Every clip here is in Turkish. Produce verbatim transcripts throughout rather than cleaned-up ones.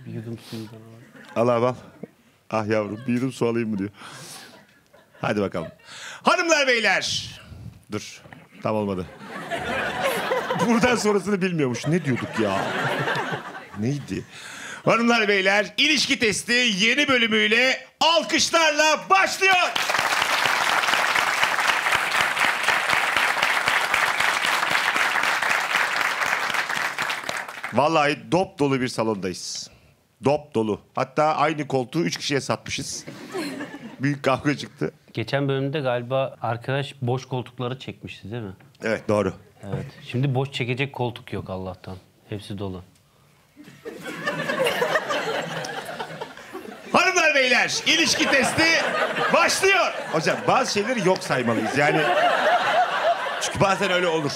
Bir yudum suyundan al. Al al. Ah yavrum bir yudum su alayım mı diyor. Hadi bakalım. Hanımlar beyler. Dur. Tam olmadı. Buradan sonrasını bilmiyormuş. Ne diyorduk ya? Neydi? Hanımlar beyler, ilişki testi yeni bölümüyle alkışlarla başlıyor. Vallahi dop dolu bir salondayız. Dop dolu. Hatta aynı koltuğu üç kişiye satmışız. Büyük kavga çıktı. Geçen bölümde galiba arkadaş boş koltukları çekmişti değil mi? Evet doğru. Evet. Şimdi boş çekecek koltuk yok Allah'tan. Hepsi dolu. Hanımlar beyler, ilişki testi başlıyor. Hocam bazı şeyleri yok saymalıyız yani. Çünkü bazen öyle olur.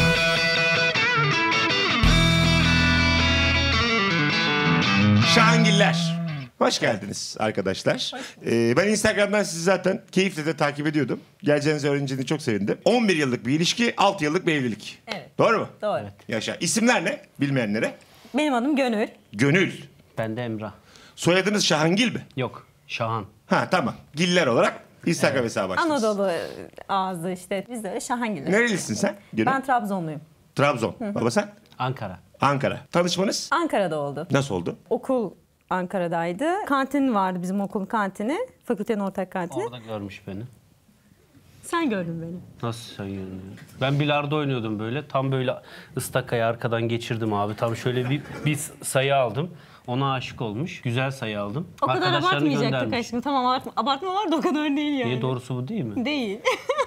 Şahangiller. Hoş geldiniz arkadaşlar. Ee, ben Instagram'dan sizi zaten keyifle de takip ediyordum. Geleceğinizi öğrenince çok sevindim. on bir yıllık bir ilişki, altı yıllık bir evlilik. Evet. Doğru mu? Doğru. Evet. Yaşa. İsimler ne? Bilmeyenlere. Benim adım Gönül. Gönül. Ben de Emrah. Soyadınız Şahangil mi? Yok. Şahan. Ha tamam. Giller olarak Instagram evet. hesabı açtınız. Anadolu ağzı işte. Biz de Şahangiller. Nerelisin sen? Gönül? Ben Trabzonluyum. Trabzon. Hı-hı. Baba sen? Ankara. Ankara. Tanışmanız? Ankara'da oldu. Nasıl oldu? Okul Ankara'daydı. Kantin vardı bizim okulun kantini. Fakültenin ortak kantini. Orada görmüş beni. Sen gördün beni. Nasıl sen gördün? Ben bilardo oynuyordum böyle. Tam böyle ıstakayı arkadan geçirdim abi. Tam şöyle bir, bir sayı aldım. Ona aşık olmuş. Güzel sayı aldım. O kadar abartmayacaktık göndermiş. aşkım. Tamam abartma, abartma var da o kadar değil yani. Niye doğrusu bu değil mi? Değil.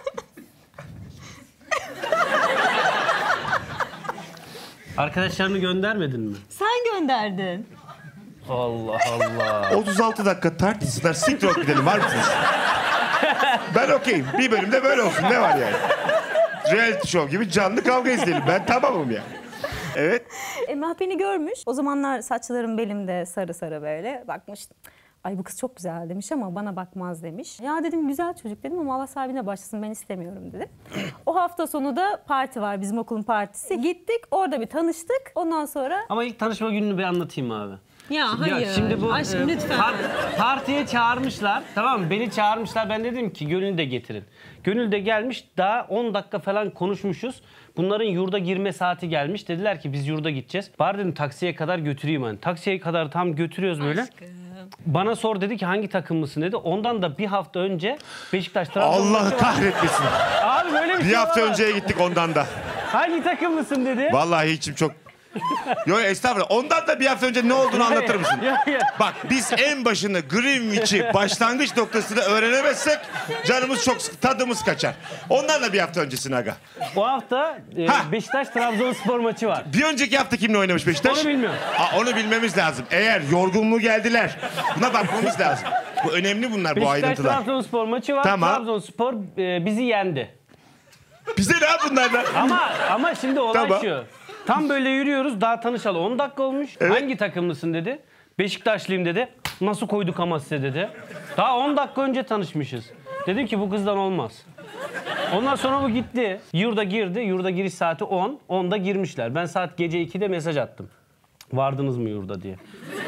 Arkadaşlarını göndermedin mi? Sen gönderdin. Allah Allah. otuz altı dakika tartışsınlar. Siktir olup gidelim. Var mısınız? Ben okeyim. Bir bölümde böyle olsun. Ne var yani? Reality show gibi canlı kavga izleyelim. Ben tamamım yani. Evet. Emrah beni görmüş. O zamanlar saçlarım belimde sarı sarı böyle. Bakmış. Ay bu kız çok güzel demiş ama bana bakmaz demiş. Ya dedim güzel çocuk dedim ama Allah sahibine başlasın ben istemiyorum dedim. O hafta sonu da parti var bizim okulun partisi. Gittik orada bir tanıştık. Ondan sonra... Ama ilk tanışma gününü bir anlatayım abi. Ya hayır. Ya şimdi bu aşkım e, lütfen. Par- partiye çağırmışlar. Tamam mı? Beni çağırmışlar. Ben dedim ki Gönül'ü de getirin. Gönül de gelmiş. Daha on dakika falan konuşmuşuz. Bunların yurda girme saati gelmiş. Dediler ki biz yurda gideceğiz. Bari dedim taksiye kadar götüreyim hani. Taksiye kadar tam götürüyoruz böyle. Aşkım. Bana sor dedi ki hangi takımlısın dedi. Ondan da bir hafta önce Beşiktaş Trabzon Allah kahretmesin. Abi böyle bir, Bir şey hafta var. önceye gittik ondan da. Hangi takımlısın dedi. Vallahi içim çok... Yok estağfurullah. Ondan da bir hafta önce ne olduğunu anlatır mısın? Bak biz en başını Greenwich'i başlangıç noktasını öğrenemezsek canımız çok sık, tadımız kaçar. Ondan da bir hafta öncesine aga. O hafta e, Beşiktaş Trabzonspor maçı var. Bir önceki hafta kimle oynamış Beşiktaş? Onu bilmiyorum. Aa, onu bilmemiz lazım. Eğer yorgunluğu geldiler. Buna bakmamız lazım. Bu önemli bunlar bu ayrıntılar. Beşiktaş Trabzonspor maçı var. Tamam. Trabzonspor e, bizi yendi. Bize ne yap bunlardan? Ama ama şimdi olay Tamam. şu. Tam böyle yürüyoruz. Daha tanışalı on dakika olmuş. Evet. Hangi takımlısın dedi. Beşiktaşlıyım dedi. Nasıl koyduk ama size dedi. Daha on dakika önce tanışmışız. Dedim ki bu kızdan olmaz. Ondan sonra bu gitti. Yurda girdi. Yurda giriş saati on. onda girmişler. Ben saat gece ikide mesaj attım. Vardınız mı yurda diye.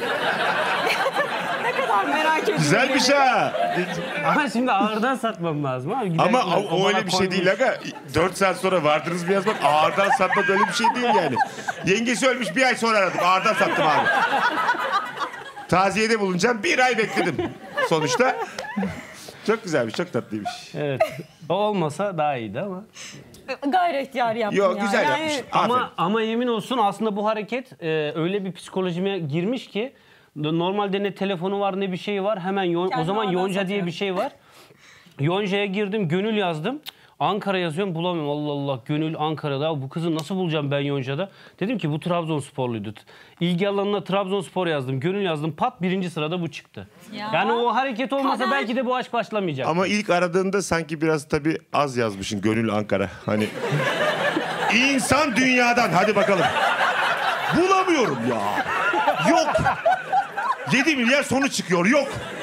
Ne kadar merak ediyorum. Güzel bir şey ha. Ama şimdi ağırdan satmam lazım abi. Gider Ama gider, o, o bana öyle bir şey koymuş. değil aga. Dört saat sonra vardınız mı yazmak ağırdan satmak öyle bir şey değil yani. Yengesi ölmüş bir ay sonra aradım. Ağırdan sattım abi. Taziyede bulunacağım. Bir ay bekledim sonuçta. Çok güzelmiş, çok tatlıymış. Evet. O olmasa daha iyiydi ama. Gayret ihtiyarı yaptım Yok ya. güzel yani... yapmış. Ama Aferin. ama yemin olsun aslında bu hareket e, öyle bir psikolojime girmiş ki normalde ne telefonu var ne bir şey var. Hemen yon, o zaman Kendini Yonca oradan diye bir şey var. Yonca'ya girdim, Gönül yazdım. Ankara yazıyorum bulamıyorum. Allah Allah Gönül Ankara'da. Bu kızı nasıl bulacağım ben Yonca'da? Dedim ki bu Trabzonsporluydu. İlgi alanına Trabzonspor yazdım. Gönül yazdım. Pat birinci sırada bu çıktı. Ya. Yani o hareket olmasa Kader. belki de bu aşk başlamayacak. Ama ilk aradığında sanki biraz tabii az yazmışsın. Gönül Ankara. Hani insan dünyadan. Hadi bakalım. Bulamıyorum ya. Yok. yedi milyar sonu çıkıyor. Yok.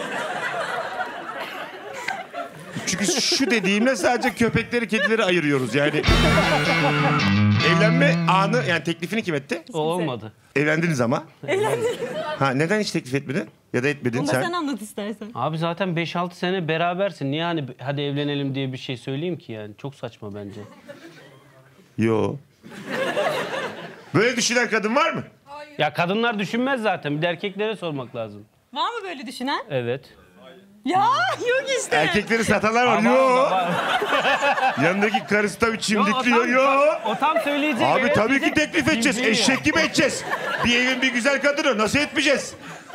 Çünkü şu dediğimle sadece köpekleri, kedileri ayırıyoruz yani. Evlenme anı, yani teklifini kim etti? O olmadı. Evlendiniz ama. Evlendik. Ha, neden hiç teklif etmedin? Ya da etmedin Onu da sen. sen anlat istersen. Abi zaten beş altı sene berabersin. Niye hani hadi evlenelim diye bir şey söyleyeyim ki yani? Çok saçma bence. Yo. Böyle düşünen kadın var mı? Ya kadınlar düşünmez zaten. Bir de erkeklere sormak lazım. Var mı böyle düşünen? Evet. Ya yok işte. Erkekleri satanlar var. Ama- Yo. ama- Yanındaki karısı da bir Yo, o çimdikliyor. tam- Yo. O tam söyleyecek. Abi evet, tabii ki bizim teklif edeceğiz. bildiği Eşek gibi edeceğiz. Bir evin bir güzel kadını nasıl etmeyeceğiz?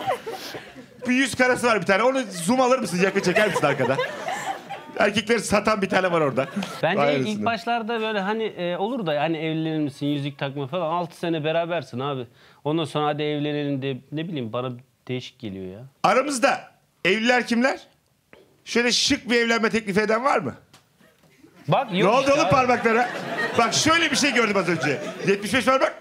Bir yüz karası var bir tane. Onu zoom alır mısın? Yakın çeker misin arkada? Erkekleri satan bir tane var orada. Bence Aynısını. ilk başlarda böyle hani e, olur da hani evlenir misin, yüzük takma falan. altı sene berabersin abi. Ondan sonra hadi evlenelim de ne bileyim bana değişik geliyor ya. Aramızda evliler kimler? Şöyle şık bir evlenme teklifi eden var mı? Bak Ne yok oldu işte oğlum abi. parmaklara? Bak şöyle bir şey gördüm az önce. yetmiş beş parmak.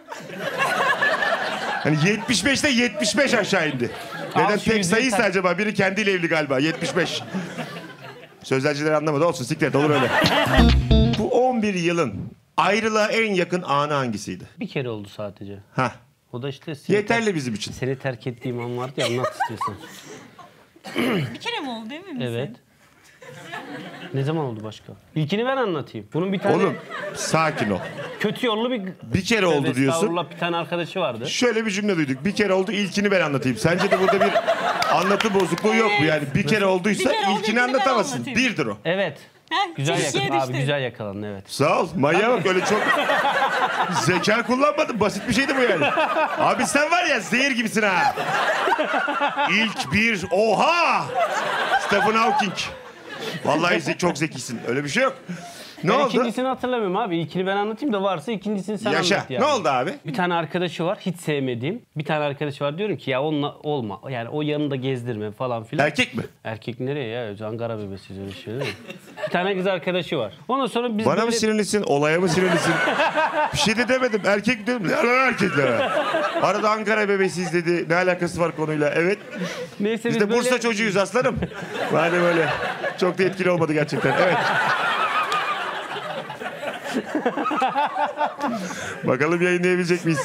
Hani yetmiş beşte yetmiş beş aşağı indi. Al Neden şu tek yüzüğü sayıysa tak. acaba? Biri kendiyle evli galiba. yetmiş beş. Sözlerciler anlamadı. Olsun siklet olur öyle. Bu on bir yılın ayrılığa en yakın anı hangisiydi? Bir kere oldu sadece. Hah. O da işte seni, Yeterli terk, bizim için. seni terk ettiğim an vardı ya anlat istiyorsan. Bir kere mi oldu değil mi? Evet. Ne zaman oldu başka? İlkini ben anlatayım. Bunun bir tane Oğlum sakin ol. kötü yollu bir... Bir kere oldu Tövbe diyorsun. estağfurullah, bir tane arkadaşı vardı. Şöyle bir cümle duyduk. Bir kere oldu, ilkini ben anlatayım. Sence de burada bir anlatı bozukluğu yok mu? Yani bir kere olduysa Bir kere oldu, ilkini ilkini ben anlatamazsın. anlatayım. Birdir o. Evet. Heh, Güzel çelişkiye yakaladın abi, düştü. güzel yakaladın evet. Sağ ol. Manyağa bak öyle çok zeka kullanmadın. Basit bir şeydi bu yani. Abi sen var ya zehir gibisin ha. İlk bir oha. Stephen Hawking. Vallahi ze- çok zekisin. Öyle bir şey yok. Ne Ben oldu? ikincisini hatırlamıyorum abi. İlkini ben anlatayım da varsa ikincisini sen Yaşa. anlat yani. Ne oldu abi? Bir tane arkadaşı var hiç sevmediğim. Bir tane arkadaşı var diyorum ki ya onunla olma. Yani o yanında gezdirme falan filan. Erkek mi? Erkek nereye ya? Ankara bebesi öyle şey değil mi? Bir tane kız arkadaşı var. Ondan sonra biz Bana böyle... mı sinirlisin? Olaya mı sinirlisin? Bir şey de demedim. Erkek dedim. Ne lan erkekler? Arada Ankara bebesiyiz dedi. Ne alakası var konuyla? Evet. Neyse Biz biz de böyle... Bursa çocuğuyuz aslanım. Madem öyle. Çok da etkili olmadı gerçekten. Evet. Bakalım yayınlayabilecek miyiz?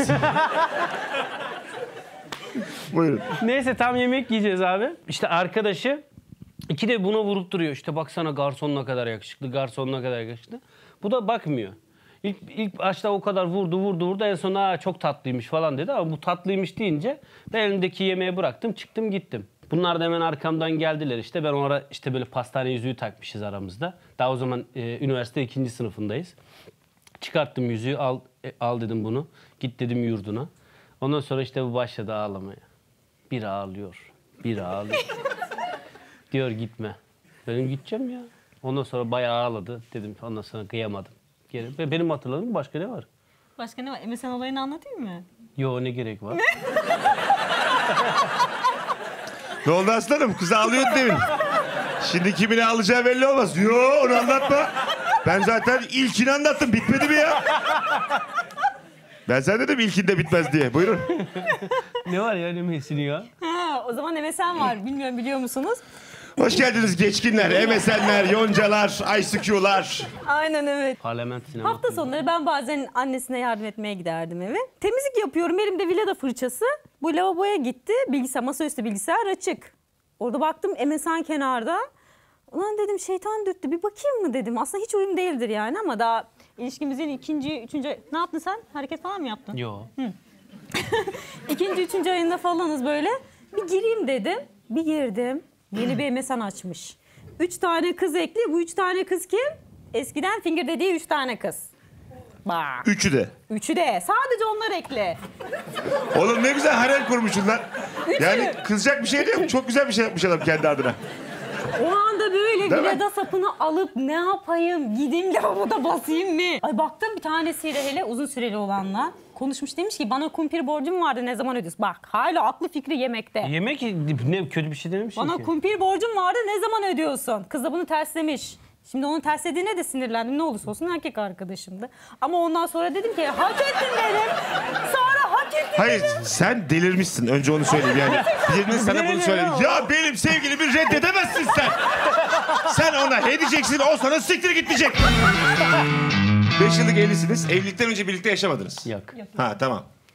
Buyurun. Neyse tam yemek yiyeceğiz abi. İşte arkadaşı iki de buna vurup duruyor. İşte baksana garson ne kadar yakışıklı, garson ne kadar yakışıklı. Bu da bakmıyor. İlk, ilk başta o kadar vurdu vurdu vurdu en son "Aa, çok tatlıymış falan dedi ama bu tatlıymış deyince ben elimdeki yemeği bıraktım çıktım gittim. Bunlar da hemen arkamdan geldiler işte ben ona işte böyle pastane yüzüğü takmışız aramızda. Daha o zaman e, üniversite ikinci sınıfındayız. Çıkarttım yüzüğü al, e, al dedim bunu git dedim yurduna. Ondan sonra işte bu başladı ağlamaya. Bir ağlıyor, bir ağlıyor. Diyor gitme. Benim gideceğim ya. Ondan sonra bayağı ağladı. Dedim ondan sonra kıyamadım. Geri. Ve benim hatırladığım başka ne var? Başka ne var? M S N olayını anlatayım mı? Yo ne gerek var? Ne oldu aslanım? Kız ağlıyordu demin. Şimdi kimine alacağı belli olmaz. Yo onu anlatma. Ben zaten ilkini anlattım. Bitmedi mi ya? Ben sana dedim ilkinde bitmez diye. Buyurun. Ne var ya ne mesini ya? Ha, o zaman M S N var. Bilmiyorum biliyor musunuz? Hoş geldiniz geçkinler, M S N'ler, yoncalar, I C Q'lar. Aynen evet. Parlament sinema. Hafta sonları ben bazen annesine yardım etmeye giderdim eve. Temizlik yapıyorum. Elimde Villada fırçası. Bu lavaboya gitti. Bilgisayar, masaüstü bilgisayar açık. Orada baktım M S N kenarda. Ulan dedim şeytan dürttü. Bir bakayım mı dedim. Aslında hiç uyum değildir yani ama daha ilişkimizin ikinci, üçüncü... Ne yaptın sen? Hareket falan mı yaptın? Yo. İkinci, üçüncü ayında falanız böyle. Bir gireyim dedim. Bir girdim. Yeni bir M S N açmış. Üç tane kız ekli. Bu üç tane kız kim? Eskiden Finger dediği üç tane kız. Bak. Üçü de. Üçü de. Sadece onlar ekli. Oğlum ne güzel hayal kurmuşsun lan. Yani kızacak bir şey yok. Çok güzel bir şey yapmış adam kendi adına. O anda böyle Değil mi? Villada sapını alıp ne yapayım? Gideyim lavaboda basayım mı? Ay baktım bir tanesiyle hele uzun süreli olanla. Konuşmuş demiş ki bana kumpir borcum vardı ne zaman ödüyorsun? Bak hala aklı fikri yemekte. Yemek ne kötü bir şey dememişsin Bana ki. kumpir borcum vardı ne zaman ödüyorsun? Kız da bunu terslemiş. Şimdi onun terslediğine de sinirlendim. Ne olursa olsun erkek arkadaşımdı. Ama ondan sonra dedim ki hak ettin dedim. Sonra hak ettin Hayır dedim. sen delirmişsin. Önce onu söyleyeyim yani. Birinin sana bunu söyledi. Ya benim sevgilimi reddedemezsin sen. Sen ona he diyeceksin, o sana siktir git diyecek. Beş yıllık evlisiniz. Evlilikten önce birlikte yaşamadınız. Yok. Ha tamam.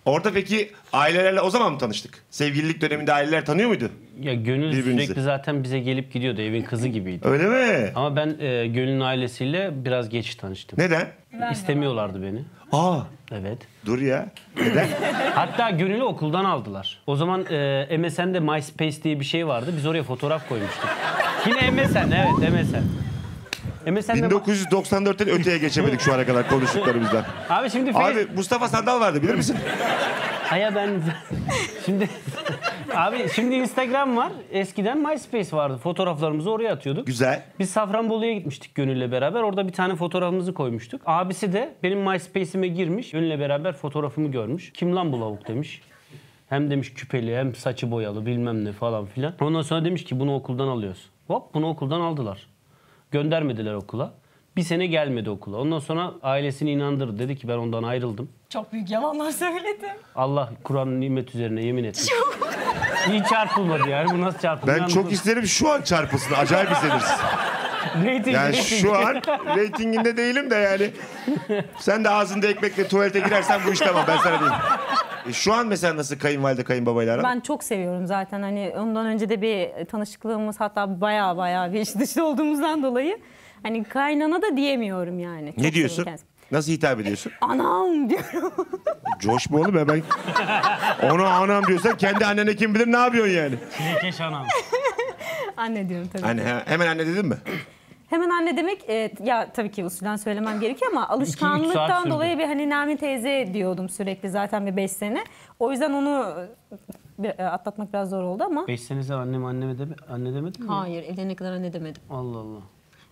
Orada peki ailelerle o zaman mı tanıştık? Sevgililik döneminde aileler tanıyor muydu? Ya Gönül Birbirinizi. sürekli zaten bize gelip gidiyordu. Evin kızı gibiydi. Öyle mi? Ama ben e, Gönül'ün ailesiyle biraz geç tanıştım. Neden? İstemiyorlardı beni. Aa, Evet. dur ya. Neden? Hatta Gönül'ü okuldan aldılar. O zaman e, M S N'de MySpace diye bir şey vardı. Biz oraya fotoğraf koymuştuk. Yine M S N, evet M S N. M S N'de bin dokuz yüz doksan dörtten öteye geçemedik şu ana kadar konuştuklarımızdan. Abi şimdi face... Abi Mustafa Sandal vardı, bilir misin? Aya ben şimdi abi şimdi Instagram var. Eskiden MySpace vardı. Fotoğraflarımızı oraya atıyorduk. Güzel. Biz Safranbolu'ya gitmiştik Gönül'le beraber. Orada bir tane fotoğrafımızı koymuştuk. Abisi de benim MySpace'ime girmiş. Gönül'le beraber fotoğrafımı görmüş. Kim lan bu lavuk demiş. Hem demiş küpeli hem saçı boyalı bilmem ne falan filan. Ondan sonra demiş ki bunu okuldan alıyoruz. Hop bunu okuldan aldılar. Göndermediler okula. Bir sene gelmedi okula. Ondan sonra ailesini inandırdı. Dedi ki ben ondan ayrıldım. Çok büyük yalanlar söyledim. Allah Kur'an'ın nimet üzerine yemin etmiş. İyi çarpılmadı yani. Bu nasıl çarpıldı? Ben çok isterim şu an çarpılsın. Acayip isteriz. Rating, Yani rating. şu an reytinginde değilim de yani. Sen de ağzında ekmekle tuvalete girersen bu iş tamam, ben sana diyeyim. E şu an mesela nasıl kayınvalide kayınbabayla aran? Ben çok seviyorum zaten. Hani ondan önce de bir tanışıklığımız, hatta baya baya bir iç dışta olduğumuzdan dolayı. Hani kaynana da diyemiyorum yani. Çok Ne diyorsun? seviyorum kendisini. Nasıl hitap ediyorsun? Anam diyorum. Coşma oğlum ya, ben... Ona anam diyorsan kendi annene kim bilir ne yapıyorsun yani? Çilekeş anam. Anne diyorum tabii. Anne, he- hemen anne dedin mi? Hemen anne demek, e, ya tabii ki usulden söylemem gerekiyor ama saat alışkanlıktan sürdü. dolayı bir hani Nermin teyze diyordum sürekli zaten bir beş sene. O yüzden onu e, bir, e, atlatmak biraz zor oldu ama. Beş sene sen annem anneme deme, anne demedin mi? Hayır, evlenene kadar anne demedim. Allah Allah.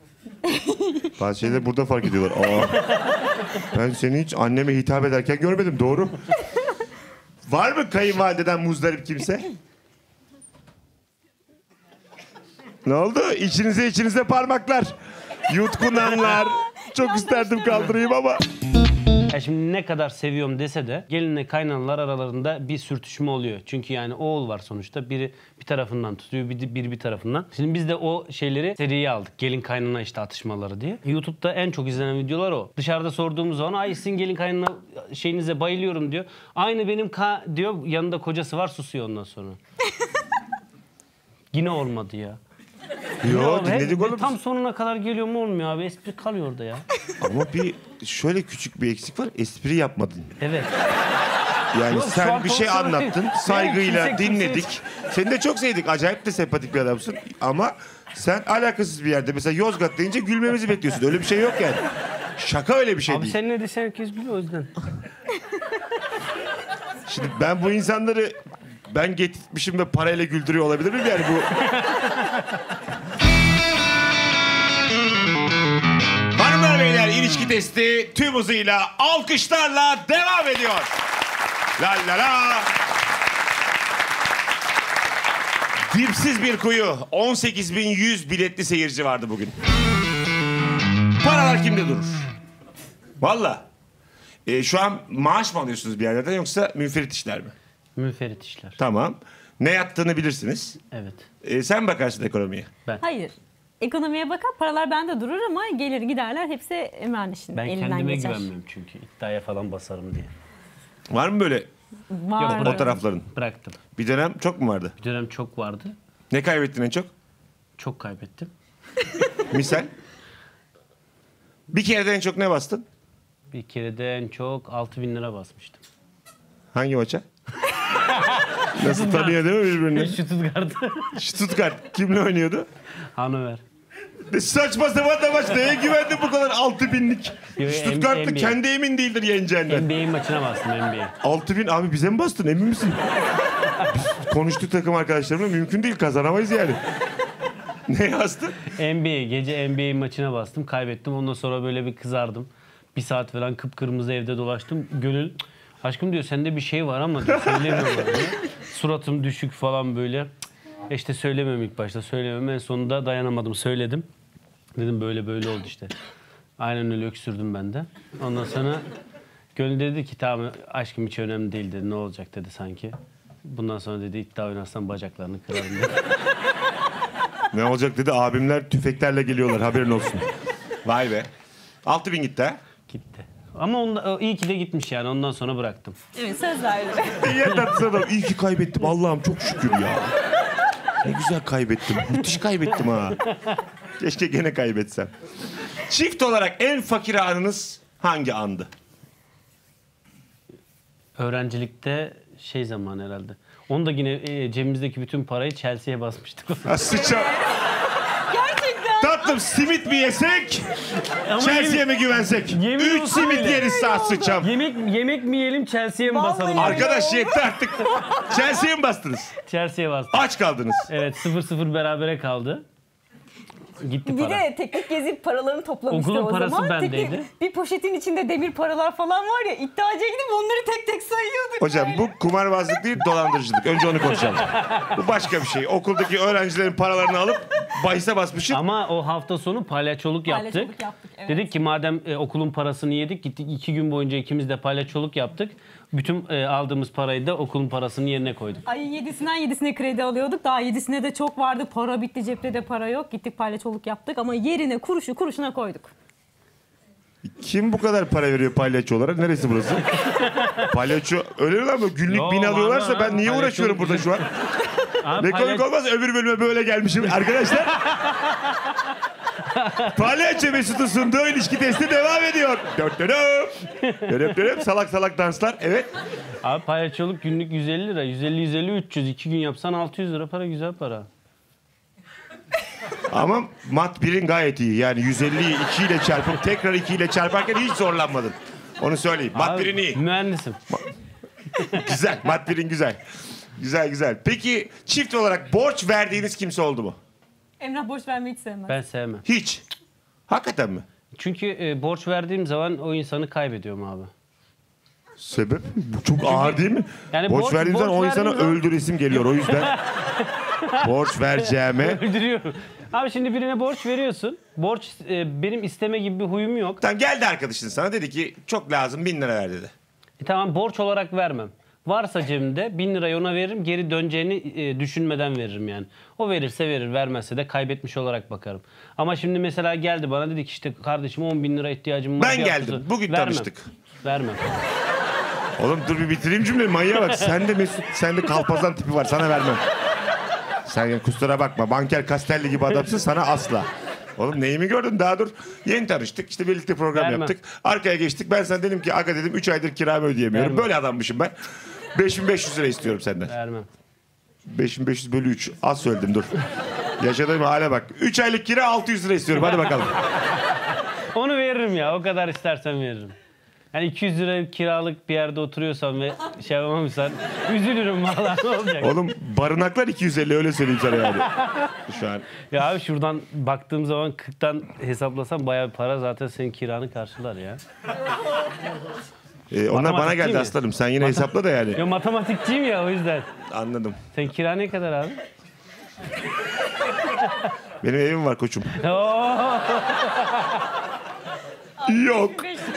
Bazı şeyleri burada fark ediyorlar. Aa, ben seni hiç anneme hitap ederken görmedim, doğru. Var mı kayınvalideden muzdarip kimse? Ne oldu? İçinize içinize parmaklar. Yutkunanlar. Çok isterdim kaldırayım ama. Ya şimdi ne kadar seviyorum dese de gelinle kaynanalar aralarında bir sürtüşme oluyor. Çünkü yani oğul var sonuçta. Biri bir tarafından tutuyor, biri bir, bir tarafından. Şimdi biz de o şeyleri seriye aldık. Gelin kaynana işte atışmaları diye. YouTube'da en çok izlenen videolar o. Dışarıda sorduğumuz zaman ay sizin gelin kaynana şeyinize bayılıyorum diyor. Aynı benim ka diyor, yanında kocası var, susuyor ondan sonra. Yine olmadı ya. Yo, Hep- dinledik oğlum. Tam sonuna kadar geliyor mu olmuyor abi. Espri kalıyor orada ya. Ama bir şöyle küçük bir eksik var. Espri yapmadın. Evet. Yani Yok, şu sen an bir şey konuşuyorum. anlattın. Yani Saygıyla kimse- kimse- dinledik. Seni de çok sevdik. Acayip de sempatik bir adamsın. Ama sen alakasız bir yerde. Mesela Yozgat deyince gülmemizi bekliyorsun. Öyle bir şey yok yani. Şaka öyle bir şey Abi değil. sen ne desen herkes gülüyor o yüzden. Şimdi ben bu insanları ben getirmişim de parayla güldürüyor olabilir miyim yani bu? Hanımlar beyler, ilişki testi tüm hızıyla alkışlarla devam ediyor. La la la. Dipsiz bir kuyu. on sekiz bin yüz biletli seyirci vardı bugün. Paralar kimde durur? Vallahi. Ee, şu an maaş mı alıyorsunuz bir yerlerden yoksa münferit işler mi? Münferit işler. Tamam. Ne yattığını bilirsiniz. Evet. Ee, sen bakarsın ekonomiye. Ben. Hayır. Ekonomiye bakar, paralar bende durur ama gelir giderler hepsi Emrah'ın işinin Ben elinden kendime geçer. güvenmiyorum çünkü. İddiaya falan basarım diye. Var mı böyle Var. Yok, o tarafların? Bıraktım. Bir dönem çok mu vardı? Bir dönem çok vardı. Ne kaybettin en çok? Çok kaybettim. Misal? Bir kerede en çok ne bastın? Bir kere de en çok altı bin lira basmıştım. Hangi maça? Nasıl tanıyor değil mi birbirini? Stuttgart. Stuttgart. Kimle oynuyordu? Hanover. Ne saçma sapan da maç. Neye güvendin bu kadar altı binlik? Yo, Stuttgart'ta N B A. kendi emin değildir yeneceğinden. N B A maçına bastım N B A. altı bin abi bize mi bastın, emin misin? Biz konuştuk takım arkadaşlarımla, mümkün değil, kazanamayız yani. Ne bastın? N B A. Gece N B A maçına bastım. Kaybettim. Ondan sonra böyle bir kızardım. Bir saat falan kıpkırmızı evde dolaştım. Gönül aşkım diyor sende bir şey var ama diyor, söylemiyorlar diyor. Suratım düşük falan böyle. E İşte söylemem ilk başta. Söylemem. En sonunda dayanamadım. Söyledim. Dedim böyle böyle oldu işte. Aynen öyle öksürdüm ben de. Ondan sonra Gönül dedi ki tamam aşkım hiç önemli değil dedi. Ne olacak dedi sanki. Bundan sonra dedi iddia oynarsan bacaklarını kırarım dedi. Ne olacak dedi, abimler tüfeklerle geliyorlar, haberin olsun. Vay be. altı bin gitti ha? Gitti. Ama onda, iyi ki de gitmiş yani. Ondan sonra bıraktım. Evet, söz verdim. Ya tatlı adam. İyi ki kaybettim. Allah'ım çok şükür ya. Ne güzel kaybettim. Müthiş kaybettim ha. Keşke gene kaybetsem. Çift olarak en fakir anınız hangi andı? Öğrencilikte şey zaman herhalde. Onu da yine e, cebimizdeki bütün parayı Chelsea'ye basmıştık. Ha, sıçam. Gerçekten. Tatlım simit mi yesek? Chelsea'ye mi güvensek? Yemin Üç olsun simit öyle. yeriz saat sıçam. Yemek yemek mi yiyelim Chelsea'ye mi Vallahi basalım? öyle. Arkadaş yetti artık. Chelsea'ye mi bastınız? Chelsea'ye bastık. Aç kaldınız. Evet, sıfır sıfır berabere kaldı. Gitti Bir para. de teknik gezip paralarını toplamıştı Okulun o parası zaman. bendeydi. Teknik- bir poşetin içinde demir paralar falan var ya, iddiacıya gidip onları tek tek sayıyorduk. Hocam böyle. bu kumarbazlık değil dolandırıcılık. Önce onu konuşalım. Bu başka bir şey. Okuldaki öğrencilerin paralarını alıp bahise basmışsın. Ama o hafta sonu palyaçoluk yaptık. Palyaçoluk yaptık, evet. Dedik ki madem e, okulun parasını yedik, gittik iki gün boyunca ikimiz de palyaçoluk yaptık. Bütün e, aldığımız parayı da okulun parasının yerine koyduk. Ay yedisinden yedisine kredi alıyorduk. Daha yedisine de çok vardı. Para bitti, cepte de para yok. Gittik palyaçoluk yaptık ama yerine kuruşu kuruşuna koyduk. Kim bu kadar para veriyor palyaço olarak? Neresi burası? Palyaço öyle mi lan bu? Günlük Yo, bin alıyorlarsa var, ben niye palyaço- uğraşıyorum burada şu an? Abi, Ne palya- komik olmaz öbür bölüme böyle gelmişim. Arkadaşlar. Palyaço Mesut'un sunduğu ilişki testi devam ediyor. Dört dönüm. Dönüp dönüp salak salak danslar. Evet. Abi palyaçoluk günlük yüz elli lira. yüz elli yüz elli üç yüz. iki gün yapsan altı yüz lira para, güzel para. Ama mat birin gayet iyi. Yani yüz elliyi iki ile çarpıp tekrar iki ile çarparken hiç zorlanmadın. Onu söyleyeyim. Mat Abi, birin iyi. Mühendisim. Güzel. Mat birin güzel. Güzel güzel. Peki çift olarak borç verdiğiniz kimse oldu mu? Emrah borç vermeyi hiç sevmez. Ben sevmem. Hiç. Hakikaten mi? Çünkü e, borç verdiğim zaman o insanı kaybediyorum abi. Sebep? Bu çok ağır değil mi? Yani borç, borç- verdiğim zaman borç o insana verdiğim zaman- öldüresim geliyor. O yüzden borç vereceğime... Öldürüyorum. Abi şimdi birine borç veriyorsun. Borç e, benim isteme gibi bir huyum yok. Tamam geldi arkadaşın sana dedi ki çok lazım bin lira ver dedi. E, tamam borç olarak vermem. Varsa cebimde bin lirayı ona veririm. Geri döneceğini e, düşünmeden veririm yani. O verirse verir, vermezse de kaybetmiş olarak bakarım. Ama şimdi mesela geldi bana dedi ki işte kardeşim on bin lira ihtiyacım var. Ben bir geldim. haftası- Bugün Vermem. tanıştık. Vermem. Oğlum dur bir bitireyim cümleyi. Manyağa bak. Sende Mesut, sende kalpazan tipi var. Sana vermem. Sen yani kusura bakma. Banker Castelli gibi adamsın. Sana asla. Oğlum neyimi gördün daha dur. Yeni tanıştık. İşte birlikte program Vermem. yaptık. Arkaya geçtik. Ben sana dedim ki aga dedim üç aydır kiramı ödeyemiyorum. Vermem. Böyle adammışım ben. beş bin beş yüz lira istiyorum senden. Vermem. beş bin beş yüz bölü üç. Az söyledim dur. Yaşadığım hale bak. üç aylık kira altı yüz lira istiyorum. Hadi bakalım. Onu veririm ya. O kadar istersen veririm. Yani iki yüz lira kiralık bir yerde oturuyorsan ve şey yapamamışsan üzülürüm vallahi, ne olacak? Oğlum barınaklar iki yüz elli öyle söyleyeyim sana yani. Şu an. Ya abi şuradan baktığım zaman kırktan hesaplasam bayağı bir para zaten senin kiranı karşılar ya. Ee, onlar bana Matematik değil geldi mi? aslanım. Sen yine hesapla da yani. Ya matematikçiyim ya o yüzden. Anladım. Senin kira ne kadar abi? Benim evim var koçum. Oo! Yok.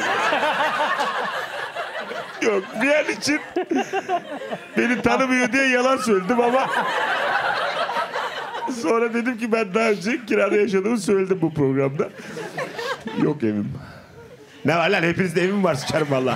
Yok. Bir yer için beni tanımıyor diye yalan söyledim ama sonra dedim ki ben daha önce kirada yaşadığımı söyledim bu programda. Yok evim. Ne var lan hepinizde evim var sıçarım valla.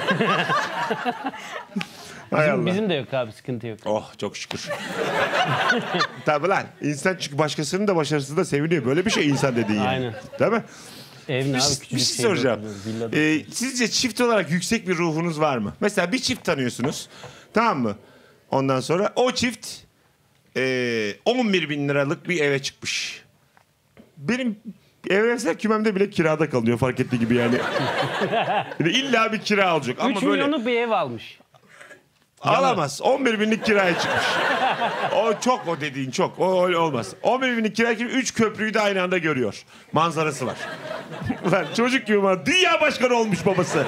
Hay Allah. Bizim, bizim de yok abi, sıkıntı yok. Oh çok şükür. Tabii lan insan çünkü başkasının da başarısı da seviniyor. Böyle bir şey insan dediğin yani. Aynen. Değil mi? Ev ne Bir, abi? şey- Küçücük bir şey şeyde soracağım. oturuyoruz, villada. Ee, sizce çift olarak yüksek bir ruhunuz var mı? Mesela bir çift tanıyorsunuz. Tamam mı? Ondan sonra o çift ee, on bir bin liralık bir eve çıkmış. Benim evrensel kümemde bile kirada kalıyor fark ettiği gibi yani. Yani illa bir kira alacak. Ama üç böyle milyonluk bir ev almış. alamaz. on bir binlik kiraya çıkmış. O çok o dediğin çok. O öyle olmaz. on bir binlik kiraya çıkmış. üç köprüyü de aynı anda görüyor. Manzarası var. Ulan çocuk gibi ama dünya başkanı olmuş babası.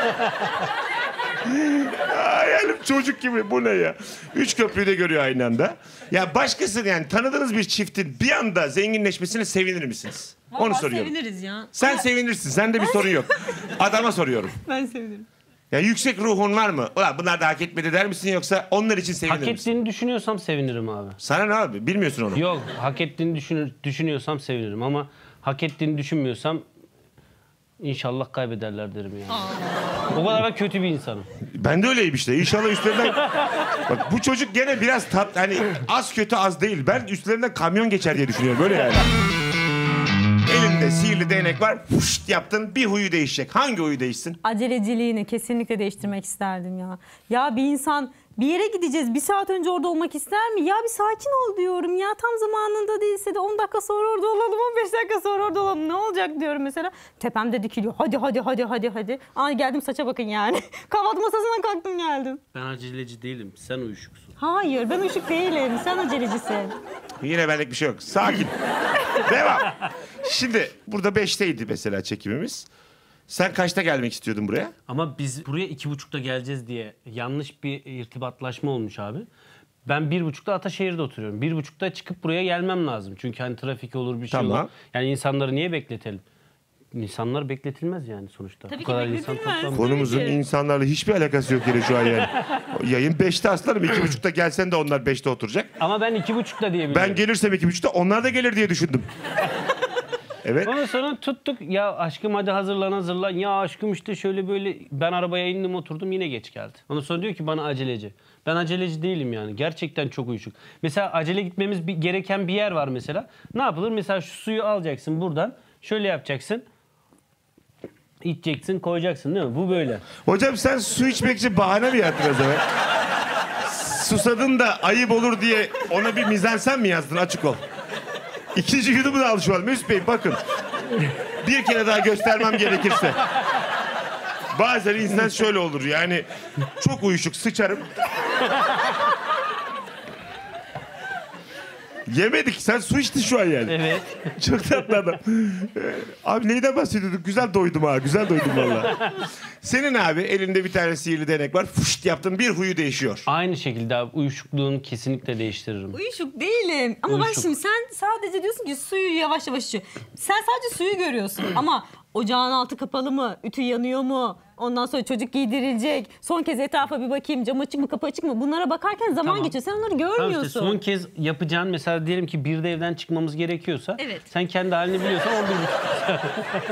Hayalim çocuk gibi bu ne ya? Üç köprüyü de görüyor aynı anda. Ya başkası yani tanıdığınız bir çiftin bir anda zenginleşmesine sevinir misiniz? Onu Vallahi soruyorum. seviniriz ya. Sen sevinirsin. Sende bir sorun yok. Adama soruyorum. Ben sevinirim. Ya yüksek ruhun var mı? Ulan bunlar da hak etmedi der misin yoksa onlar için sevinir Hak misin? ettiğini düşünüyorsam sevinirim abi. Sana ne abi? Bilmiyorsun onu. Yok, hak ettiğini düşünür, düşünüyorsam sevinirim ama hak ettiğini düşünmüyorsam İnşallah kaybederler derim yani. O kadar da kötü bir insanım. Ben de öyleyim işte. İnşallah üstlerinden... Bak bu çocuk gene biraz tat... Hani az kötü az değil. Ben üstlerinden kamyon geçer diye düşünüyorum. Böyle yani. Elinde sihirli değnek var. Fuşt yaptın, bir huyu değişecek. Hangi huyu değişsin? Aceleciliğini kesinlikle değiştirmek isterdim ya. Ya bir insan bir yere gideceğiz, bir saat önce orada olmak ister mi? Ya bir sakin ol diyorum ya, tam zamanında değilse de on dakika sonra orada olalım, on beş dakika sonra orada olalım. Ne olacak diyorum mesela. Tepemde dikiliyor. Hadi hadi hadi hadi hadi. Ay geldim, saça bakın yani. Kahvaltı masasından kalktım geldim. Ben aceleci değilim. Sen uyuşuksun. Hayır, ben uyuşuk değilim. Sen acelecisin. Yine benlik bir şey yok. Sakin. Devam. Şimdi burada beşteydi mesela çekimimiz. Sen kaçta gelmek istiyordun buraya? Ama biz buraya iki buçukta geleceğiz diye yanlış bir irtibatlaşma olmuş abi. Ben bir buçukta Ataşehir'de oturuyorum. Bir buçukta çıkıp buraya gelmem lazım. Çünkü hani trafik olur, bir şey Tamam. olur. Yani insanları niye bekletelim? İnsanlar bekletilmez yani sonuçta. Tabii Bu ki kadar insan bekletilmez. toplanmış. Konumuzun insanlarla hiçbir alakası yok yine şu an yani. Yayın beşte aslanım. iki buçukta gelsen de onlar beşte oturacak. Ama ben iki buçukta diye biliyorum. Ben gelirsem iki buçukta onlar da gelir diye düşündüm. Evet. Ondan sonra tuttuk. Ya aşkım hadi hazırlan hazırlan. Ya aşkım işte şöyle böyle. Ben arabaya indim oturdum, yine geç geldi. Ondan sonra diyor ki bana aceleci. Ben aceleci değilim yani. Gerçekten çok uyuşuk. Mesela acele gitmemiz bir, gereken bir yer var mesela. Ne yapılır? Mesela şu suyu alacaksın buradan. Şöyle yapacaksın. İçeceksin, koyacaksın değil mi? Bu böyle. Hocam sen su içmek için bahane mi yaptın o zaman? Susadın da ayıp olur diye ona bir mizansen mi yazdın? Açık ol. İkinci yudumu da al şu an. Mesut Bey bakın. Bir kere daha göstermem gerekirse. Bazen insan şöyle olur yani. Çok uyuşuk sıçarım. Yemedik. Sen su içtin şu an yani. Evet. Çok tatlı adam. Abi neyden bahsediyorduk? Güzel doydum ha. Güzel doydum valla. Senin abi elinde bir tane sihirli değnek var. Fuşt yaptın, bir huyu değişiyor. Aynı şekilde abi uyuşukluğunu kesinlikle değiştiririm. Uyuşuk değilim. Ama Uyuşuk. bak şimdi sen sadece diyorsun ki suyu yavaş yavaş içiyor. Sen sadece suyu görüyorsun ama ocağın altı kapalı mı? Ütü yanıyor mu? Ondan sonra çocuk giydirilecek. Son kez etrafa bir bakayım. Cam açık mı, kapı açık mı? Bunlara bakarken zaman Tamam. geçiyor. Sen onları Tamam görmüyorsun. işte son kez yapacağın mesela diyelim ki bir de evden çıkmamız gerekiyorsa. Evet. Sen kendi halini biliyorsan on bir buçuk.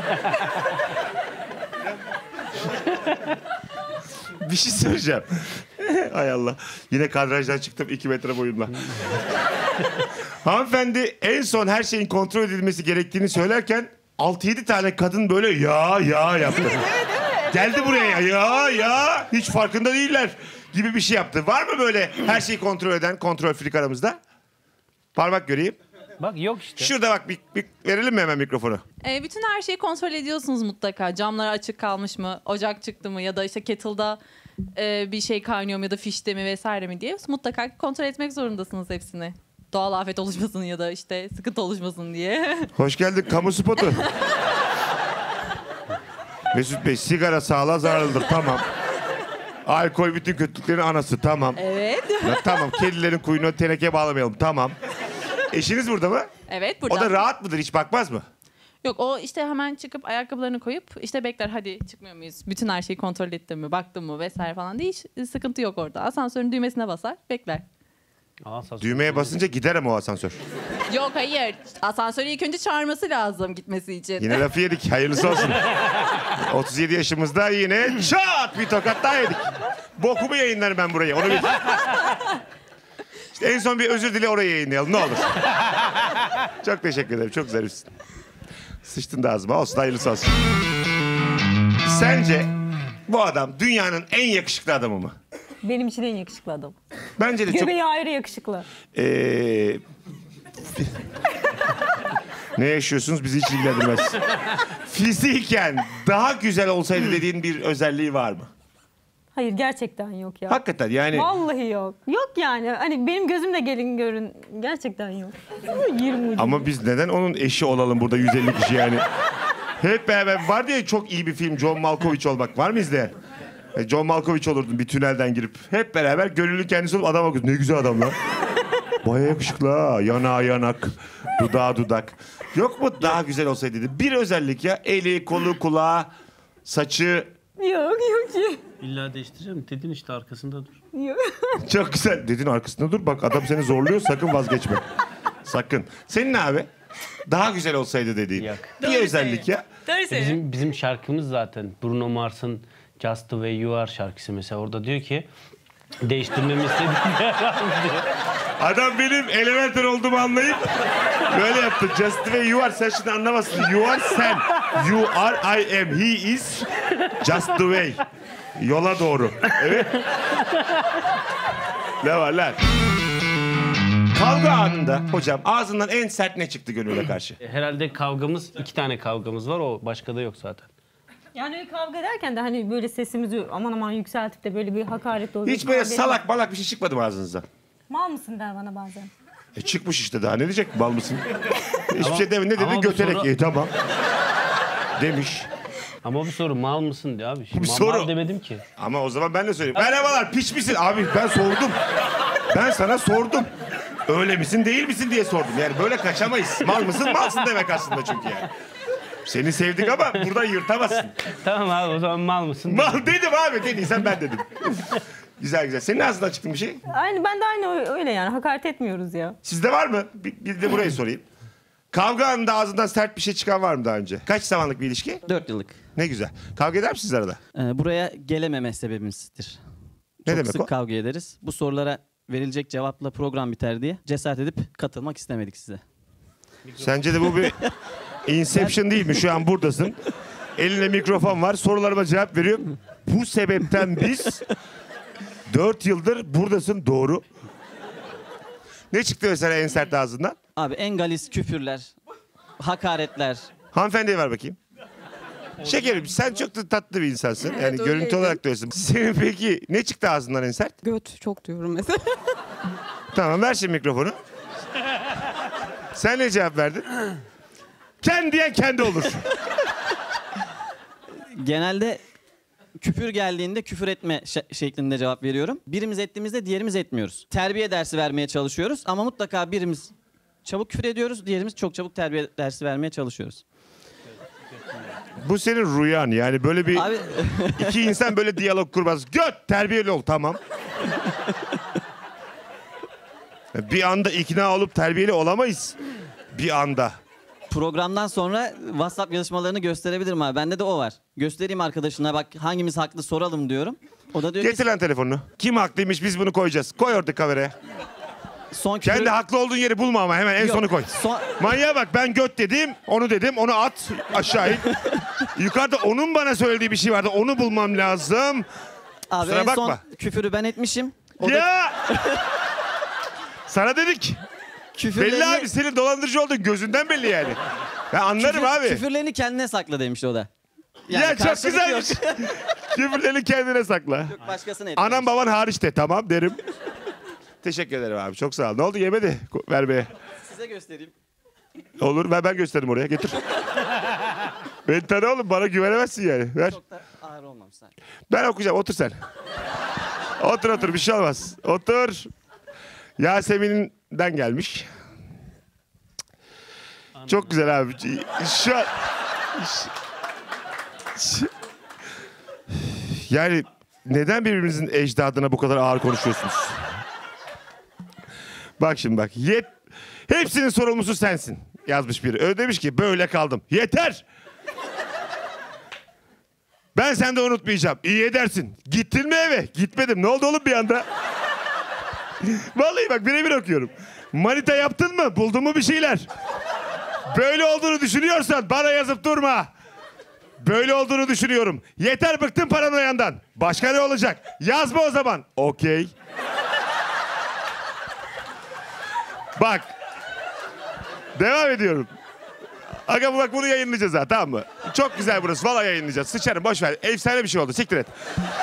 Bir şey söyleyeceğim. Hay Allah. Yine kadrajdan çıktım iki metre boyumla. Hanımefendi en son her şeyin kontrol edilmesi gerektiğini söylerken altı yedi tane kadın böyle ya ya yaptı. Geldi buraya ya ya ya hiç farkında değiller gibi bir şey yaptı. Var mı böyle her şeyi kontrol eden kontrol frik aramızda? Parmak göreyim. Bak yok işte. Şurada bak bir, bir verelim mi hemen mikrofonu? E, bütün her şeyi kontrol ediyorsunuz mutlaka. Camlar açık kalmış mı? Ocak çıktı mı? Ya da işte kettle'da e, bir şey kaynıyor mu? Ya da fişte mi vesaire mi diye. Mutlaka kontrol etmek zorundasınız hepsini. Doğal afet oluşmasın ya da işte sıkıntı oluşmasın diye. Hoş geldik kamu spotu. Mesut Bey sigara sağlığa zararlıdır tamam. Alkol bütün kötülüklerin anası tamam. Evet. Ya, tamam kedilerin kuyruğuna teneke bağlamayalım tamam. Eşiniz burada mı? Evet burada. O da rahat mıdır hiç bakmaz mı? Yok o işte hemen çıkıp ayakkabılarını koyup işte bekler hadi çıkmıyor muyuz? Bütün her şeyi kontrol ettim mi? Baktım mı vesaire falan diye hiç sıkıntı yok orada. Asansörün düğmesine basar bekler. Asansör. Düğmeye basınca gider ama o asansör. Yok hayır. Asansörü ilk önce çağırması lazım gitmesi için. Yine lafı yedik hayırlısı olsun. otuz yedi yaşımızda yine çat bir tokat daha yedik. Bokumu yayınlarım ben burayı onu bil. İşte en son bir özür dile oraya yayınlayalım ne olur. Çok teşekkür ederim çok zarifsin. Sıçtın da ağzıma olsun hayırlısı olsun. Sence bu adam dünyanın en yakışıklı adamı mı? Benim için en yakışıklı adam. Bence de çok... Göbeği ayrı yakışıklı. Ee... Ne yaşıyorsunuz bizi hiç ilgilendirmez. Fiziken daha güzel olsaydı dediğin bir özelliği var mı? Hayır gerçekten yok ya. Hakikaten yani. Vallahi yok. Yok yani. Hani benim gözümle gelin görün. Gerçekten yok. yirmi ucu. Ama biz neden onun eşi olalım burada yüz elli kişi yani? Hep beraber var diye çok iyi bir film John Malkovich olmak. Var mı izleyen? John Malkovich olurdun bir tünelden girip. Hep beraber gönüllü kendisi olup adama bakıyorsun. Ne güzel adam lan. Baya yakışıklı ha. Yanağı yanak. Dudağı dudak. Yok mu daha güzel olsaydı dedi. Bir özellik ya. Eli, kolu, kulağı, saçı. Yok yok ki. İlla değiştireceğim. Dedin işte arkasında dur. Yok. Çok güzel. Dedin arkasında dur. Bak adam seni zorluyor. Sakın vazgeçme. Sakın. Senin abi Daha güzel olsaydı dediğin. Yok. Bir Doğru özellik söylüyor. ya. Doğru E söylüyor. Bizim bizim şarkımız zaten Bruno Mars'ın Just the Way You Are şarkısı mesela. Orada diyor ki değiştirmemi istediğim yer diyor. Adam benim elementer olduğumu anlayıp böyle yaptı. Just the way you are. Sen şimdi anlamazsın. You are sen. You are I am. He is just the way. Yola doğru. Evet. Ne var lan? Kavga anında hocam ağzından en sert ne çıktı Gönül'e karşı? Herhalde kavgamız, iki tane kavgamız var. O başka da yok zaten. Yani öyle kavga ederken de hani böyle sesimizi aman aman yükseltip de böyle bir hakaret oluyor. Hiç böyle salak balak bir şey çıkmadı mı ağzınızdan? Mal mısın der bana bazen. E çıkmış işte daha ne diyecek mal mısın? Hiçbir Ama- şey demedi. Ne ama dedi? bu Göterek. soru- E, tamam. Demiş. Ama bu soru mal mısın diyor abi. Şimdi Bir mal, soru. mal demedim ki. Ama o zaman ben de söyleyeyim. Merhabalar piç misin? Abi ben sordum. Ben sana sordum. Öyle misin değil misin diye sordum. Yani böyle kaçamayız. Mal mısın malsın demek aslında çünkü yani. Seni sevdik ama buradan yırtamazsın. Tamam abi o zaman mal mısın? Mal dedim abi dediysen ben dedim. Güzel güzel. Senin ağzından çıktı bir şey. Aynı ben de aynı öyle yani hakaret etmiyoruz ya. Sizde var mı? Bir, bir de burayı sorayım. Kavga anında ağzından sert bir şey çıkan var mı daha önce? Kaç zamanlık bir ilişki? Dört yıllık. Ne güzel. Kavga eder misiniz arada? Ee, buraya gelememe sebebimizdir. Ne Çok demek sık o? kavga ederiz. Bu sorulara verilecek cevapla program biter diye cesaret edip katılmak istemedik size. Sence de bu bir Inception değil mi? Şu an buradasın. Elinde mikrofon var. Sorularıma cevap veriyorum. Bu sebepten biz dört yıldır buradasın. Doğru. Ne çıktı mesela en sert ağzından? Abi en galis küfürler, hakaretler. Hanımefendiye ver bakayım. Şekerim sen çok da tatlı bir insansın. Yani görüntü öyleydim. olarak da öylesin. Senin peki ne çıktı ağzından en sert? Göt çok diyorum mesela. Tamam ver şimdi mikrofonu. Sen ne cevap verdin? Kendi diyen kendi olur. Genelde küfür geldiğinde küfür etme şe- şeklinde cevap veriyorum. Birimiz ettiğimizde diğerimiz etmiyoruz. Terbiye dersi vermeye çalışıyoruz ama mutlaka birimiz çabuk küfür ediyoruz, diğerimiz çok çabuk terbiye dersi vermeye çalışıyoruz. Bu senin rüyan yani böyle bir Abi iki insan böyle diyalog kurmaz. Göt terbiyeli ol tamam. Bir anda ikna olup terbiyeli olamayız. Bir anda. programdan sonra WhatsApp yazışmalarını gösterebilirim abi. Bende de o var. Göstereyim arkadaşına bak hangimiz haklı soralım diyorum. O da diyor Getir ki lan telefonunu. Kim haklıymış biz bunu koyacağız. Koy orada kameraya. son küfür... Kendi haklı olduğun yeri bulma ama hemen en Yok, sonu koy. son- Manyağa bak ben göt dedim, onu dedim, onu at aşağı in. Yukarıda onun bana söylediği bir şey vardı, onu bulmam lazım. Abi Kusura en son bakma. küfürü ben etmişim. O da Ya! Sana dedik. küfürlerini, Belli abi senin dolandırıcı olduğun gözünden belli yani. Ben anlarım küfür- abi. Küfürlerini kendine sakla demişti o da. Yani ya çok karşılık güzelmiş. yok. Küfürlerini kendine sakla. Yok, başkasına etmiş. Anam baban hariç de tamam derim. Teşekkür ederim abi çok sağ ol. Ne oldu yemedi Ko- vermeye. Size göstereyim. Olur ben ben gösteririm oraya getir. Ben tanı oğlum bana güvenemezsin yani. Ver. Çok da ağır olmamış sanki. Ben okuyacağım otur sen. Otur otur bir şey olmaz. Otur. Yasemin'den gelmiş. Çok güzel abi. Şu an... Şu- Yani neden birbirinizin ecdadına bu kadar ağır konuşuyorsunuz? Bak şimdi bak. Yet... Hepsinin sorumlusu sensin yazmış biri. Öyle demiş ki böyle kaldım. Yeter. Ben sende unutmayacağım. İyi edersin. Gittin mi eve? Gitmedim. Ne oldu oğlum bir anda? Vallahi bak birebir okuyorum. Manita yaptın mı? Buldun mu bir şeyler? Böyle olduğunu düşünüyorsan bana yazıp durma. Böyle olduğunu düşünüyorum. Yeter bıktım paranoyandan. Başka ne olacak? Yazma o zaman. Okey. Bak. Devam ediyorum. Aga bak bunu yayınlayacağız ha tamam mı? Çok güzel burası. Vallahi yayınlayacağız. Sıçarım boş ver. Efsane bir şey oldu. Siktir et.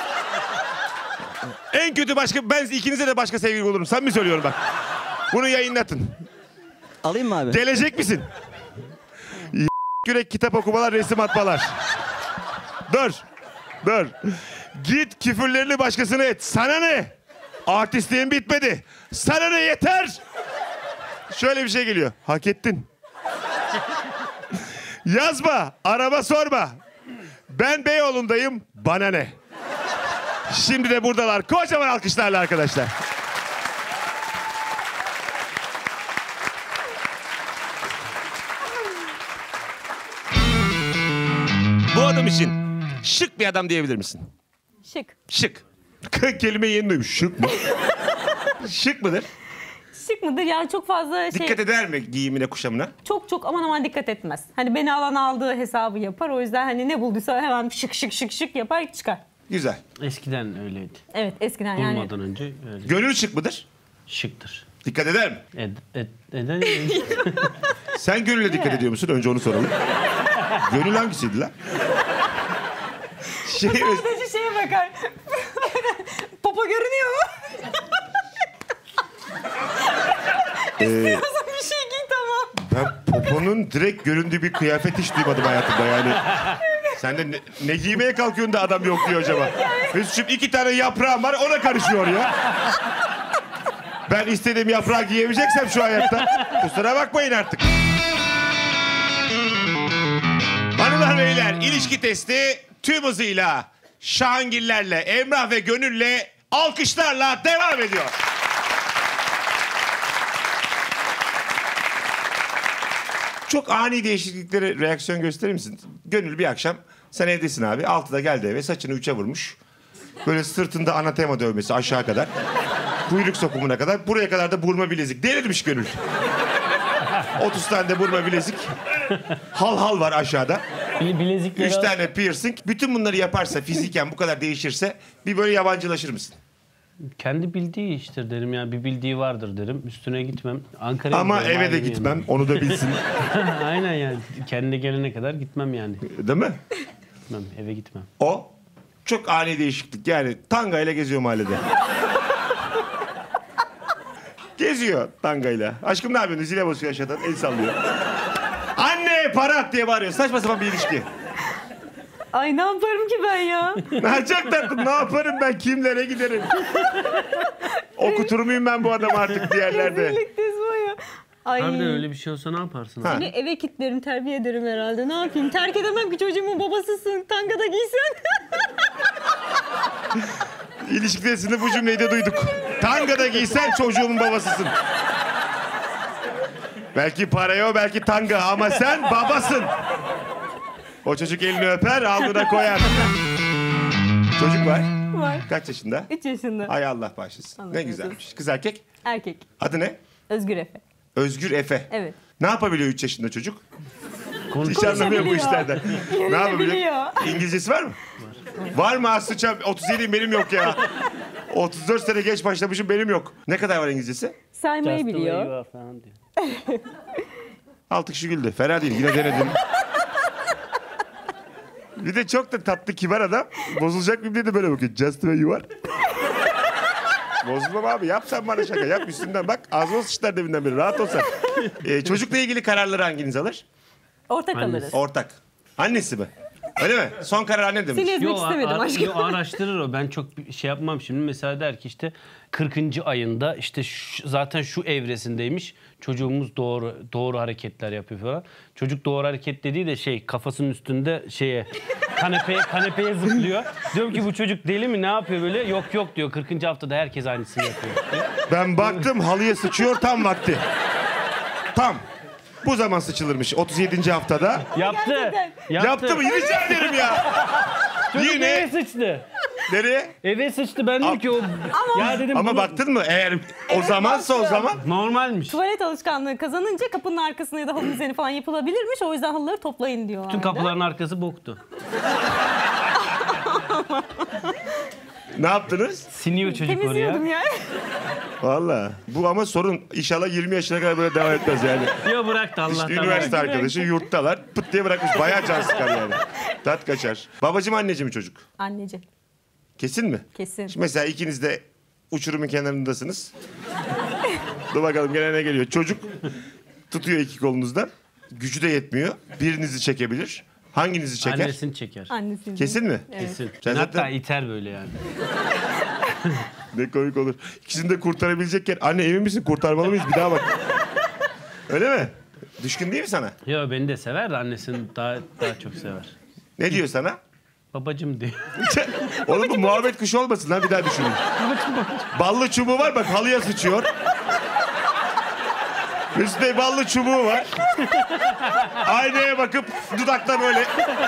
En kötü başka ben ikinize de başka sevgili bulurum. Samimi söylüyorum bak. Bunu yayınlatın. Alayım mı abi? Gelecek misin? Yürek kitap okumalar, resim atmalar. Dur. Dur. Git küfürlerini başkasına et. Sana ne? Artistliğin bitmedi. Sana ne yeter? Şöyle bir şey geliyor. Hak ettin. Yazma, arama sorma. Ben Beyoğlu'ndayım, bana ne? Şimdi de buradalar. Kocaman alkışlarla arkadaşlar. adam için şık bir adam diyebilir misin? Şık. Şık. Kelimeyi yeni duymuş. Şık mı? Şık mıdır? Şık mıdır? Yani çok fazla şey... Dikkat eder mi giyimine, kuşamına? Çok çok aman aman dikkat etmez. Hani beni alan aldığı hesabı yapar. O yüzden hani ne bulduysa hemen şık şık şık şık yapar çıkar. Güzel. Eskiden öyleydi. Evet eskiden yani. Bulmadan önce öyle. Gönül şık mıdır? Şıktır. Dikkat eder mi? Ed, ed, eden Sen gönüle dikkat ediyor musun? Önce onu soralım. Gönül hangisiydi lan? Şey, Sadece şeye bakar. Popo görünüyor mu? Ee, İstiyorsan bir şey giy tamam. ben poponun direkt göründüğü bir kıyafet hiç duymadım hayatımda yani. Sen de ne, ne giymeye kalkıyorsun da adam yok diyor acaba. Mesut'cum iki tane yaprağım var ona karışıyor ya. Ben istediğim yaprağı giyemeyeceksem şu hayatta. Kusura bakmayın artık. Hanımlar beyler, ilişki testi tüm hızıyla Şahangillerle, Emrah ve Gönül'le alkışlarla devam ediyor. Çok ani değişikliklere reaksiyon gösterir misin? Gönül bir akşam sen evdesin abi. altıda geldi eve, saçını üçe vurmuş. Böyle sırtında anatema dövmesi aşağı kadar. Kuyruk sokumuna kadar. Buraya kadar da burma bilezik. Delirmiş Gönül. otuz tane de burma bilezik. Hal hal var aşağıda. bilezikleri... Üç tane piercing. Bütün bunları yaparsa, fiziken bu kadar değişirse bir böyle yabancılaşır mısın? Kendi bildiği iştir derim ya. Bir bildiği vardır derim. Üstüne gitmem. Ankara'ya Ama giderim, eve de ailemi gitmem. yanıma. Onu da bilsin. Aynen yani. Kendine gelene kadar gitmem yani. Değil mi? Gitmem. Eve gitmem. O çok ani değişiklik. Yani tangayla geziyor mahallede. Geziyor tangayla. Aşkım ne yapıyorsun? Zile basıyor aşağıdan. El sallıyor. Anne para at diye bağırıyor. Saçma sapan bir ilişki. Ay ne yaparım ki ben ya? Ne çok tatlı. Ne yaparım ben? Kimlere giderim? Okutur muyum ben bu adamı artık bir yerlerde? Rezillik düz bu ya. Ay. Harbiden öyle bir şey olsa ne yaparsın? Ha. Seni eve kilitlerim, terbiye ederim herhalde. Ne yapayım? Terk edemem ki çocuğumun babasısın. Tangada giysen. İlişki testinde bu cümleyi de duyduk. Tangada giysen çocuğumun babasısın. Belki paraya o, belki tanga ama sen babasın. O çocuk elini öper, alnına koyar. Çocuk var. Var. Kaç yaşında? üç yaşında. Ay Allah bağışlasın. Allah Ne razı güzelmiş. Kız erkek. Erkek. Adı ne? Özgür Efe. Özgür Efe. Evet. Ne yapabiliyor üç yaşında çocuk? Konuş- Hiç anlamıyor bu Konuşabiliyor. işlerden. Ne yapabiliyor? Yürüyebiliyor. İngilizcesi var mı? Var. Var mı Aslıçam? otuz yediyim benim yok ya. otuz dört sene geç başlamışım benim yok. Ne kadar var İngilizcesi? Saymayı Just the way biliyor. you are falan diyor. Altı kişi güldü. Fena değil. Yine denedim. Bir de çok da tatlı kibar adam. Bozulacak mıyım diye de böyle bakıyor. Just the way you are. Bozulmam abi. Yap sen bana şaka. Yap üstünden bak. Ağzına sıçtılar deminden beri. Rahat ol sen. Ee, çocukla ilgili kararları hanginiz alır? Ortak Annesi. alırız. Ortak. Annesi mi? Öyle mi? Son karar anne demiş. Seni ezmek Yo, istemedim ar- aşkım. yo, araştırır o. Ben çok bir şey yapmam şimdi. Mesela der ki işte kırkıncı ayında işte şu- zaten şu evresindeymiş. Çocuğumuz doğru doğru hareketler yapıyor falan. Çocuk doğru hareket dediği de şey kafasının üstünde şeye kanepeye kanepeye zıplıyor. Diyorum ki bu çocuk deli mi ne yapıyor böyle? Yok yok diyor. kırkıncı haftada herkes aynısını yapıyor. Ben baktım halıya sıçıyor tam vakti. Tam. Bu zaman sıçılırmış otuz yedinci haftada. Yaptı. Gerçekten. Yaptı. Yaptı mı? Rica ederim ya. Çocuk eve Yine. sıçtı. Nereye? Eve sıçtı. Ben dedim ki o... Ya dedim Ama bunu- baktın mı? Eğer o zamansa o zaman. Normalmiş. Tuvalet alışkanlığı kazanınca kapının arkasına ya da halının üzerine falan yapılabilirmiş. O yüzden halıları toplayın diyorlar. Bütün kapıların arkası boktu. Ne yaptınız? Siniyor çocuk oraya. Temizliyordum yani. Valla. Bu ama sorun. İnşallah yirmi yaşına kadar böyle devam etmez yani. Yo bıraktı Allah'tan. İşte üniversite bıraktı. arkadaşı yurttalar. Pıt diye bırakmış. Bayağı can sıkar yani. Tat kaçar. Babacım anneci mi çocuk? Anneci. Kesin mi? Kesin. Şimdi mesela ikiniz de uçurumun kenarındasınız. Dur bakalım gene ne geliyor. Çocuk tutuyor iki kolunuzdan. Gücü de yetmiyor. Birinizi çekebilir. Hanginizi çeker? Annesini çeker. Annesi. Kesin mi? Kesin. Sen Hatta zaten- iter böyle yani. Ne komik olur. İkisini de kurtarabilecekken anne emin misin kurtarmalı mıyız? Bir daha bak. Öyle mi? Düşkün değil mi sana? Yo beni de sever de annesini daha daha çok sever. Ne diyor sana? Babacım diyor. Oğlum bu muhabbet kuşu olmasın lan bir daha düşünün. Ballı çubuğu var bak halıya sıçıyor. Mesut Bey ballı çubuğu var. Aynaya bakıp dudakla böyle.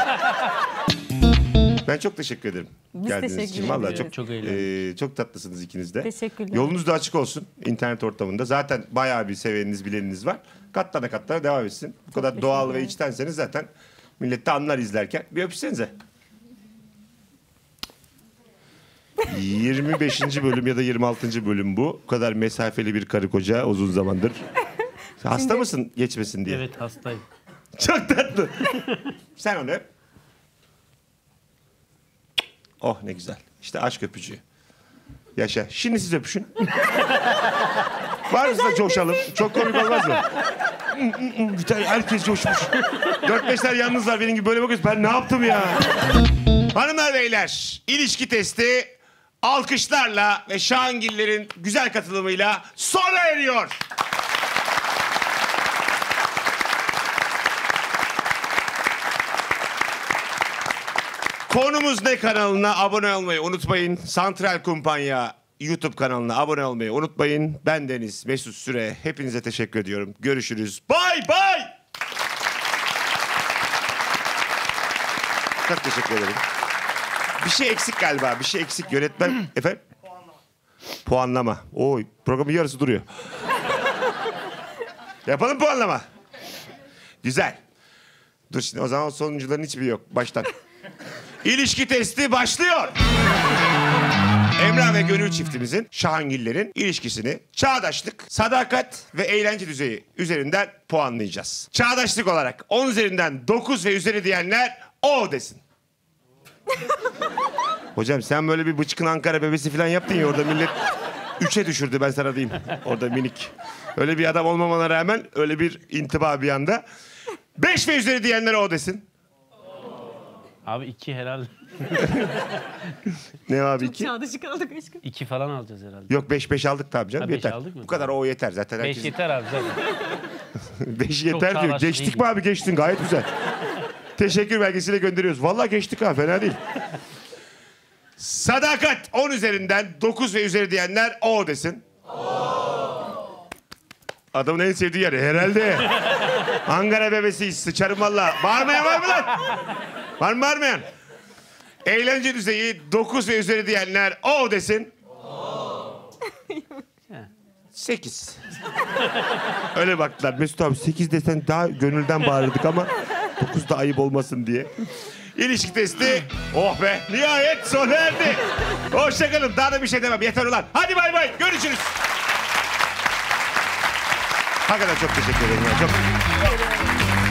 Ben çok teşekkür ederim. Biz Geldiğiniz teşekkür için. Vallahi ederiz. çok Çok eğlendim. e, çok tatlısınız ikiniz de. Teşekkürler. Yolunuz da açık olsun internet ortamında. Zaten bayağı bir seveniniz, bileniniz var. Katlana katlana devam etsin. Bu kadar doğal ve içtenseniz zaten millet de anlar izlerken. Bir öpüşsenize. yirmi beşinci bölüm ya da yirmi altıncı bölüm bu. Bu kadar mesafeli bir karı koca uzun zamandır. Hasta Şimdi... mısın geçmesin diye? Evet hastayım. Çok tatlı. Sen onu öp. Oh ne güzel. İşte aşk öpücüğü. Yaşa. Şimdi siz öpüşün. Var mısın da coşalım? Çok komik olmaz mı? Bir tane herkes coşmuş. Dört beşler yalnız var benim gibi böyle bakıyoruz. Ben ne yaptım ya? Hanımlar beyler, ilişki testi alkışlarla ve Şahangillerin güzel katılımıyla sona eriyor. Konumuz ne kanalına abone olmayı unutmayın. Santral Kumpanya YouTube kanalına abone olmayı unutmayın. Ben Deniz Mesut Süre. Hepinize teşekkür ediyorum. Görüşürüz. Bay bay. Çok teşekkür ederim. Bir şey eksik galiba. Bir şey eksik. Yönetmen... Efendim? Puanlama. Puanlama. Oy, programın yarısı duruyor. Yapalım puanlama. Güzel. Dur şimdi o zaman sonuncuların hiçbiri yok. Baştan. İlişki testi başlıyor. Emrah ve Gönül çiftimizin, Şahangillerin ilişkisini çağdaşlık, sadakat ve eğlence düzeyi üzerinden puanlayacağız. Çağdaşlık olarak on üzerinden dokuz ve üzeri diyenler o desin. Hocam sen böyle bir bıçkın Ankara bebesi falan yaptın ya orada millet üçe düşürdü ben sana diyeyim. Orada minik. Öyle bir adam olmamana rağmen öyle bir intiba bir anda. Beş ve üzeri diyenler o desin. Abi iki herhalde. Ne abi iki? Çağdaşı kaldık aşkım. İki falan alacağız herhalde. Yok beş beş aldık tabii canım Ha, beş yeter. aldık mı? Bu kadar o yeter zaten. Beş herkesin... yeter abi zaten. beş yeter diyor. çağdaş Geçtik değil. mi abi geçtin gayet güzel. Teşekkür belgesiyle gönderiyoruz. Vallahi geçtik ha fena değil. Sadakat on üzerinden dokuz ve üzeri diyenler o desin. Adamın en sevdiği yeri herhalde. Ankara bebesiyiz sıçarım valla. Bağırmayan var mı lan? Var mı bağırmayan? Eğlence düzeyi dokuz ve üzeri diyenler o desin. sekiz. Öyle baktılar. Mesut abi sekiz desen daha gönülden bağırdık ama dokuz da ayıp olmasın diye. İlişki testi oh be nihayet sona erdi. Hoşçakalın daha da bir şey demem yeter ulan. Hadi bay bay görüşürüz. Hakikaten çok teşekkür ederim. Ya. Çok...